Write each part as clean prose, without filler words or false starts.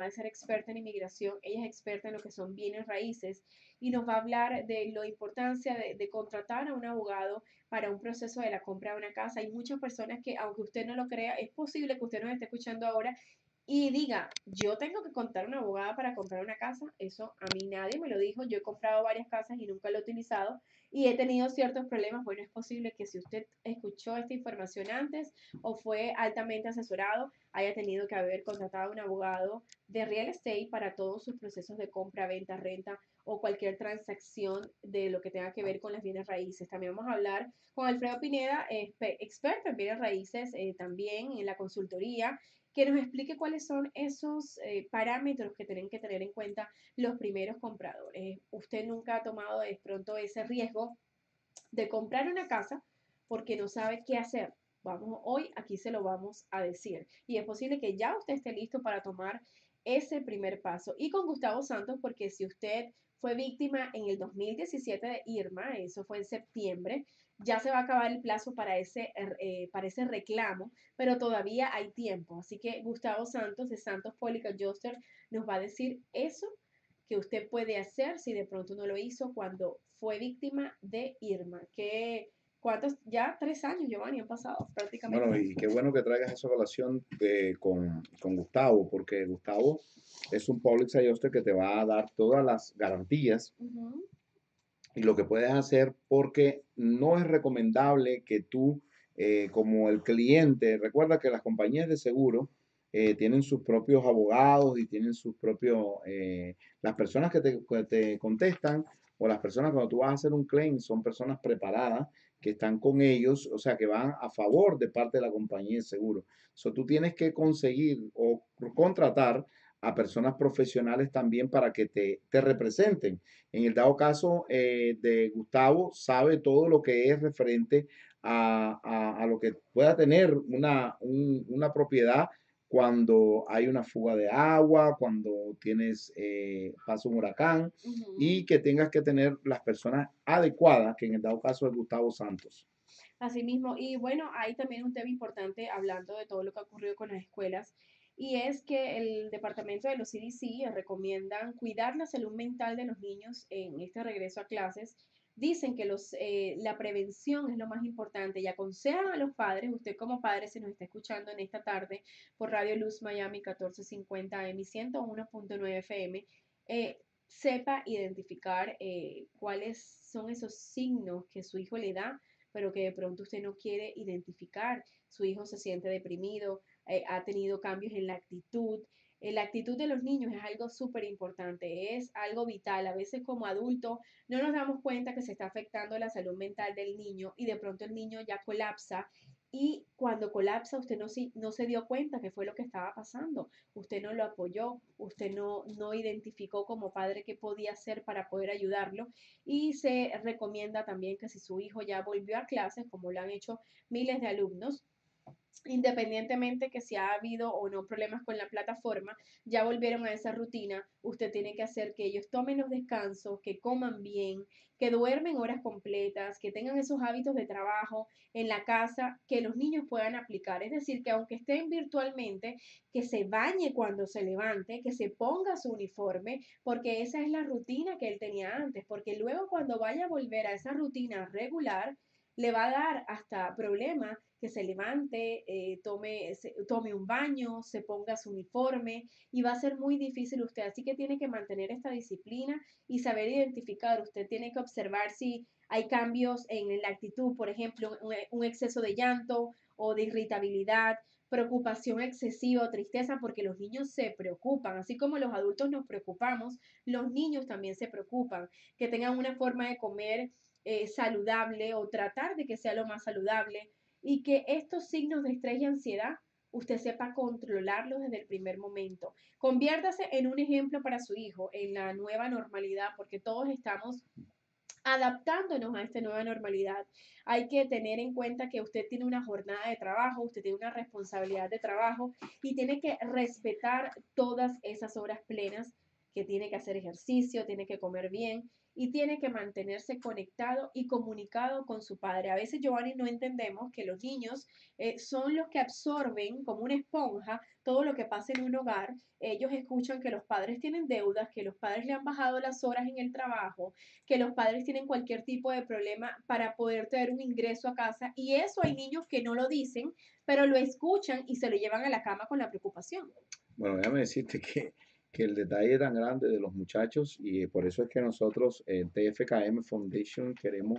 de ser experta en inmigración, ella es experta en lo que son bienes raíces y nos va a hablar de la importancia de contratar a un abogado para un proceso de la compra de una casa. Hay muchas personas que, aunque usted no lo crea, es posible que usted nos esté escuchando ahora y diga, yo tengo que contar una abogada para comprar una casa. Eso a mí nadie me lo dijo. Yo he comprado varias casas y nunca lo he utilizado y he tenido ciertos problemas. Bueno, es posible que si usted escuchó esta información antes o fue altamente asesorado, haya tenido que haber contratado a un abogado de real estate para todos sus procesos de compra, venta, renta o cualquier transacción de lo que tenga que ver con las bienes raíces. También vamos a hablar con Alfredo Pineda, experto en bienes raíces, también en la consultoría, que nos explique cuáles son esos parámetros que tienen que tener en cuenta los primeros compradores. Usted nunca ha tomado de pronto ese riesgo de comprar una casa porque no sabe qué hacer. Vamos, hoy aquí se lo vamos a decir. Y es posible que ya usted esté listo para tomar ese primer paso. Y con Gustavo Santos, porque si usted fue víctima en el 2017 de Irma, eso fue en septiembre, ya se va a acabar el plazo para ese reclamo, pero todavía hay tiempo. Así que Gustavo Santos de Santos Pólica Adjuster nos va a decir eso que usted puede hacer si de pronto no lo hizo cuando fue víctima de Irma. ¿Cuántos? Ya 3 años, Giovanni, han pasado Bueno, prácticamente. y qué bueno que traigas esa relación con Gustavo, porque Gustavo es un Public Adjuster que te va a dar todas las garantías Ujú. y lo que puedes hacer, porque no es recomendable que tú, como el cliente, recuerda que las compañías de seguro tienen sus propios abogados y tienen sus propios, las personas que te contestan o las personas cuando tú vas a hacer un claim son personas preparadas que están con ellos, o sea, que van a favor de parte de la compañía de seguro. So, tú tienes que conseguir o contratar a personas profesionales también para que te representen. En el dado caso de Gustavo, sabe todo lo que es referente a lo que pueda tener una propiedad cuando hay una fuga de agua, cuando pasa un huracán Ujú. y que tengas que tener las personas adecuadas, que en el dado caso es Gustavo Santos. Así mismo, y bueno, hay también un tema importante hablando de todo lo que ha ocurrido con las escuelas, y es que el departamento de los CDC recomiendan cuidar la salud mental de los niños en este regreso a clases. Dicen que la prevención es lo más importante y aconsejan a los padres, usted como padre se nos está escuchando en esta tarde por Radio Luz Miami 1450 AM 101.9 FM, sepa identificar cuáles son esos signos que su hijo le da pero que de pronto usted no quiere identificar. Su hijo se siente deprimido, ha tenido cambios en la actitud. La actitud de los niños es algo súper importante, es algo vital. A veces como adulto no nos damos cuenta que se está afectando la salud mental del niño y de pronto el niño ya colapsa y cuando colapsa usted no se dio cuenta que fue lo que estaba pasando. Usted no lo apoyó, usted no identificó como padre qué podía hacer para poder ayudarlo y se recomienda también que si su hijo ya volvió a clases, como lo han hecho miles de alumnos, independientemente que si ha habido o no problemas con la plataforma, ya volvieron a esa rutina, usted tiene que hacer que ellos tomen los descansos, que coman bien, que duermen horas completas, que tengan esos hábitos de trabajo en la casa que los niños puedan aplicar. Es decir, que aunque estén virtualmente, que se bañe cuando se levante, que se ponga su uniforme, porque esa es la rutina que él tenía antes, porque luego cuando vaya a volver a esa rutina regular, le va a dar hasta problemas que se levante, tome un baño, se ponga su uniforme y va a ser muy difícil usted. Así que tiene que mantener esta disciplina y saber identificar. Usted tiene que observar si hay cambios en la actitud, por ejemplo, un exceso de llanto o de irritabilidad, preocupación excesiva o tristeza, porque los niños se preocupan, así como los adultos nos preocupamos, los niños también se preocupan, que tengan una forma de comer saludable o tratar de que sea lo más saludable y que estos signos de estrés y ansiedad usted sepa controlarlos desde el primer momento. Conviértase en un ejemplo para su hijo en la nueva normalidad, porque todos estamos adaptándonos a esta nueva normalidad. Hay que tener en cuenta que usted tiene una jornada de trabajo, usted tiene una responsabilidad de trabajo y tiene que respetar todas esas horas plenas que tiene que hacer ejercicio, tiene que comer bien y tiene que mantenerse conectado y comunicado con su padre. A veces, Giovanni, no entendemos que los niños son los que absorben como una esponja todo lo que pasa en un hogar. Ellos escuchan que los padres tienen deudas, que los padres le han bajado las horas en el trabajo, que los padres tienen cualquier tipo de problema para poder tener un ingreso a casa. Y eso hay niños que no lo dicen, pero lo escuchan y se lo llevan a la cama con la preocupación. Bueno, déjame decirte que el detalle tan grande de los muchachos y por eso es que nosotros en TFKM Foundation queremos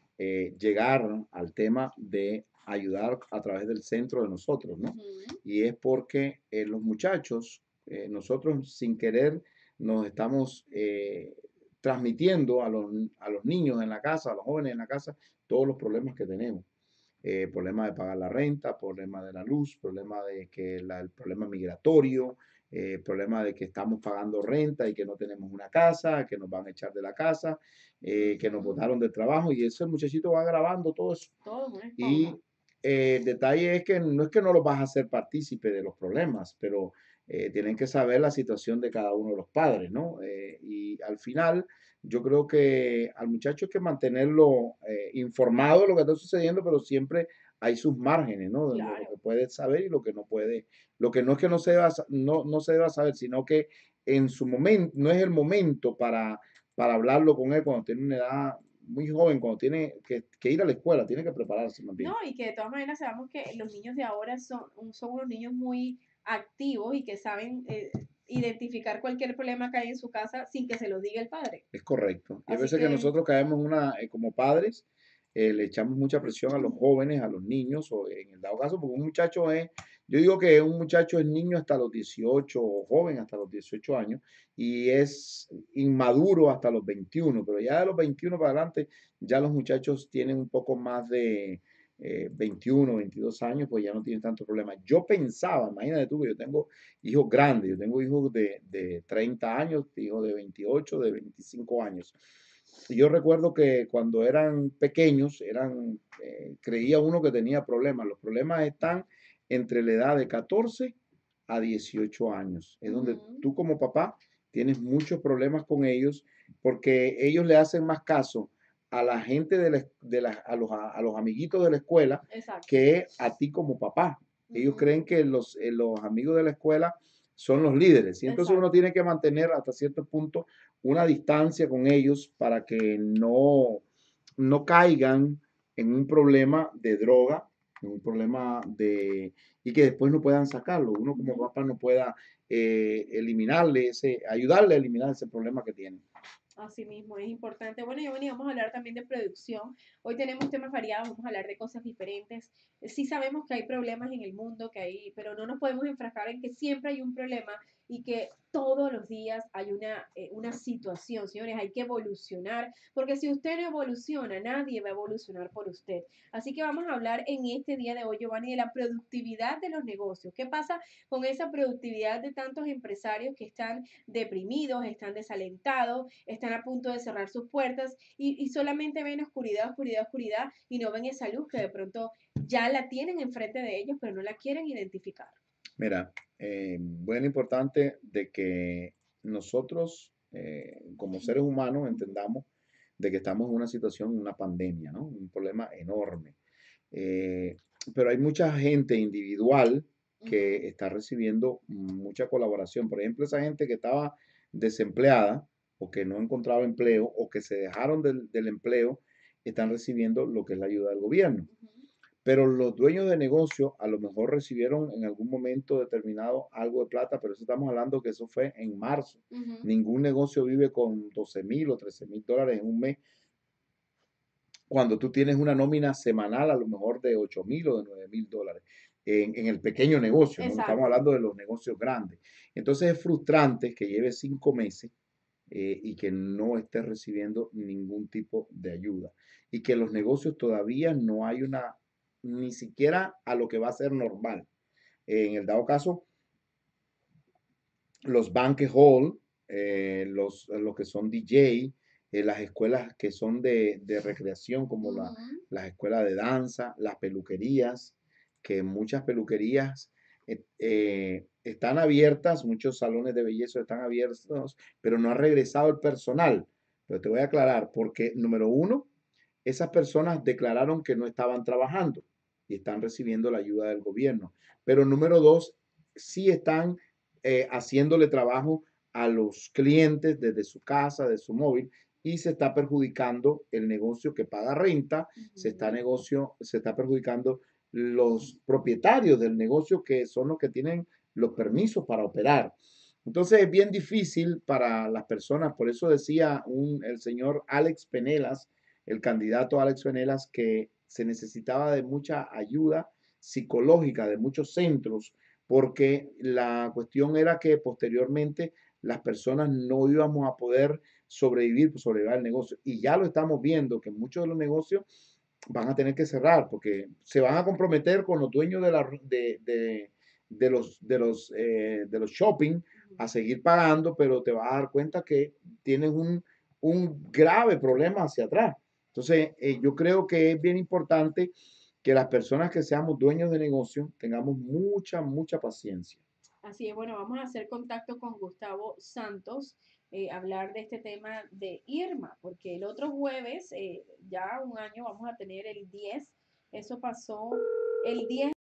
llegar al tema de ayudar a través del centro de nosotros, ¿no? Ujú. Y es porque los muchachos, nosotros sin querer nos estamos transmitiendo a los niños en la casa, a los jóvenes en la casa, todos los problemas que tenemos. Problema de pagar la renta, problema de la luz, problema de que el problema migratorio, problema de que estamos pagando renta y que no tenemos una casa, que nos van a echar de la casa, que nos Ujú. botaron del trabajo y ese muchachito va grabando todo eso. Todo es una Y esponja. el detalle es que no los vas a hacer partícipe de los problemas, pero tienen que saber la situación de cada uno de los padres, ¿no? Y al final, yo creo que al muchacho hay que mantenerlo informado de lo que está sucediendo, pero siempre hay sus márgenes, ¿no? De lo que Claro. puede saber y lo que no puede. Lo que no es que no se deba, no se deba saber, sino que en su momento, no es el momento para hablarlo con él cuando tiene una edad muy joven, cuando tiene que ir a la escuela, tiene que prepararse más No, bien. y que de todas maneras sabemos que los niños de ahora son unos niños muy activos y que saben identificar cualquier problema que hay en su casa sin que se lo diga el padre. Es correcto. Y hay Así veces que que nosotros caemos en una, como padres, le echamos mucha presión a los jóvenes, a los niños, o en el dado caso, porque un muchacho es, yo digo que un muchacho es niño hasta los 18, o joven hasta los 18 años, y es inmaduro hasta los 21, pero ya de los 21 para adelante, ya los muchachos tienen un poco más de 21, 22 años, pues ya no tienen tanto problema. Yo pensaba, imagínate tú que yo tengo hijos grandes, yo tengo hijos de 30 años, hijos de 28, de 25 años. Y yo recuerdo que cuando eran pequeños, creía uno que tenía problemas. Los problemas están entre la edad de 14 a 18 años. Es donde ujú, tú como papá tienes muchos problemas con ellos porque ellos le hacen más caso a la gente a los amiguitos de la escuela exacto. que a ti como papá. Ellos creen Ujú, que los amigos de la escuela son los líderes y entonces uno exacto. tiene que mantener hasta cierto punto una distancia con ellos para que no caigan en un problema de droga, en un problema y que después no puedan sacarlo. Uno como Ujú. papá no pueda ayudarle a eliminar ese problema que tienen. Así mismo, es importante. Bueno, Giovanni, vamos a hablar también de producción. Hoy tenemos temas variados, vamos a hablar de cosas diferentes. Sí sabemos que hay problemas en el mundo, pero no nos podemos enfrascar en que siempre hay un problema y que todos los días hay una situación. Señores, hay que evolucionar, porque si usted no evoluciona, nadie va a evolucionar por usted. Así que vamos a hablar en este día de hoy, Giovanni, de la productividad de los negocios. ¿Qué pasa con esa productividad de tantos empresarios que están deprimidos, están desalentados, están a punto de cerrar sus puertas y solamente ven oscuridad, oscuridad, oscuridad y no ven esa luz que de pronto ya la tienen enfrente de ellos, pero no la quieren identificar? Mira, bueno, importante de que nosotros, como seres humanos, entendamos de que estamos en una situación, una pandemia, ¿no? Un problema enorme. Eh, pero hay mucha gente individual Ujú, que está recibiendo mucha colaboración. Por ejemplo, esa gente que estaba desempleada o que no encontraba empleo o que se dejaron del empleo, están recibiendo lo que es la ayuda del gobierno. ujú, Pero los dueños de negocio a lo mejor recibieron en algún momento determinado algo de plata, pero eso estamos hablando que eso fue en marzo. ujú. Ningún negocio vive con 12,000 o 13,000 dólares en un mes cuando tú tienes una nómina semanal a lo mejor de 8,000 o de 9,000 dólares en el pequeño negocio, no estamos Exacto. hablando de los negocios grandes. Entonces es frustrante que lleve 5 meses y que no estés recibiendo ningún tipo de ayuda y que los negocios todavía no hay ni siquiera a lo que va a ser normal. En el dado caso, los banquet hall, los que son DJ, las escuelas que son de recreación, como Ujú. las escuelas de danza, las peluquerías, que muchas peluquerías están abiertas, muchos salones de belleza están abiertos, pero no ha regresado el personal. Pero te voy a aclarar, porque número uno, esas personas declararon que no estaban trabajando y están recibiendo la ayuda del gobierno. Pero número dos, sí están haciéndole trabajo a los clientes desde su casa, de su móvil, y se está perjudicando el negocio que paga renta, Ujú. se está perjudicando los propietarios del negocio que son los que tienen los permisos para operar. Entonces es bien difícil para las personas, por eso decía el señor Alex Penelas, el candidato Alex Penelas, que se necesitaba de mucha ayuda psicológica de muchos centros, porque la cuestión era que posteriormente las personas no íbamos a poder sobrevivir, pues, sobrevivir al negocio. Y ya lo estamos viendo, que muchos de los negocios van a tener que cerrar porque se van a comprometer con los dueños de los shopping a seguir pagando, pero te vas a dar cuenta que tienes un grave problema hacia atrás. Entonces, yo creo que es bien importante que las personas que seamos dueños de negocio tengamos mucha, mucha paciencia. Así es, bueno, vamos a hacer contacto con Gustavo Santos, hablar de este tema de Irma, porque el otro jueves, ya un año, vamos a tener el 10, eso pasó el 10